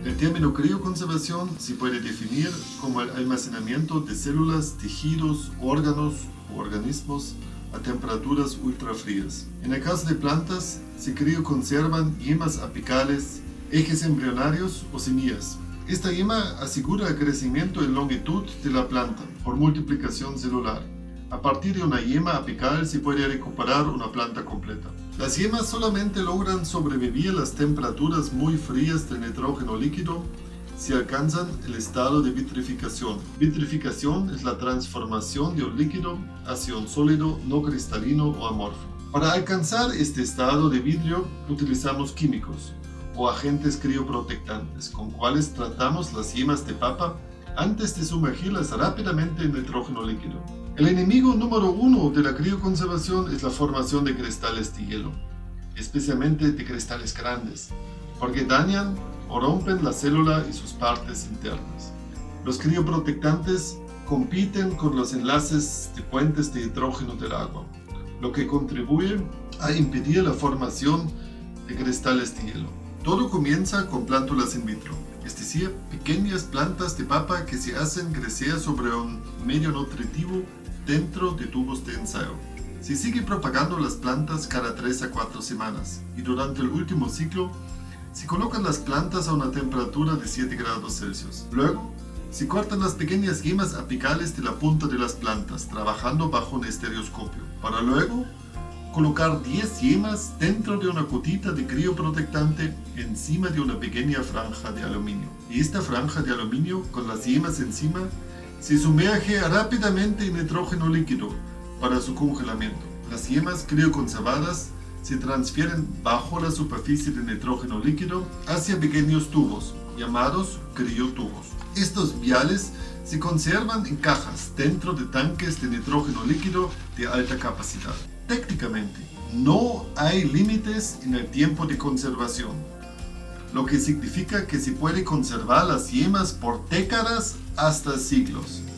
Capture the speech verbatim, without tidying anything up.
El término crioconservación se puede definir como el almacenamiento de células, tejidos, órganos u organismos a temperaturas ultrafrías. En el caso de plantas, se crioconservan yemas apicales, ejes embrionarios o semillas. Esta yema asegura el crecimiento en longitud de la planta por multiplicación celular. A partir de una yema apical se puede recuperar una planta completa. Las yemas solamente logran sobrevivir las temperaturas muy frías del nitrógeno líquido si alcanzan el estado de vitrificación. Vitrificación es la transformación de un líquido hacia un sólido no cristalino o amorfo. Para alcanzar este estado de vidrio utilizamos químicos o agentes crioprotectantes con cuales tratamos las yemas de papa antes de sumergirlas rápidamente en nitrógeno líquido. El enemigo número uno de la crioconservación es la formación de cristales de hielo, especialmente de cristales grandes, porque dañan o rompen la célula y sus partes internas. Los crioprotectantes compiten con los enlaces de puentes de hidrógeno del agua, lo que contribuye a impedir la formación de cristales de hielo. Todo comienza con plántulas in vitro, es decir, pequeñas plantas de papa que se hacen crecer sobre un medio nutritivo dentro de tubos de ensayo. Se sigue propagando las plantas cada tres a cuatro semanas y durante el último ciclo se colocan las plantas a una temperatura de siete grados Celsius. Luego, se cortan las pequeñas yemas apicales de la punta de las plantas trabajando bajo un estereoscopio, para luego colocar diez yemas dentro de una cotita de crioprotectante encima de una pequeña franja de aluminio. Y esta franja de aluminio con las yemas encima se sumerge rápidamente en nitrógeno líquido para su congelamiento. Las yemas crioconservadas se transfieren bajo la superficie de nitrógeno líquido hacia pequeños tubos, llamados criotubos. Estos viales se conservan en cajas dentro de tanques de nitrógeno líquido de alta capacidad. Técnicamente, no hay límites en el tiempo de conservación, lo que significa que se puede conservar las yemas por décadas hasta siglos.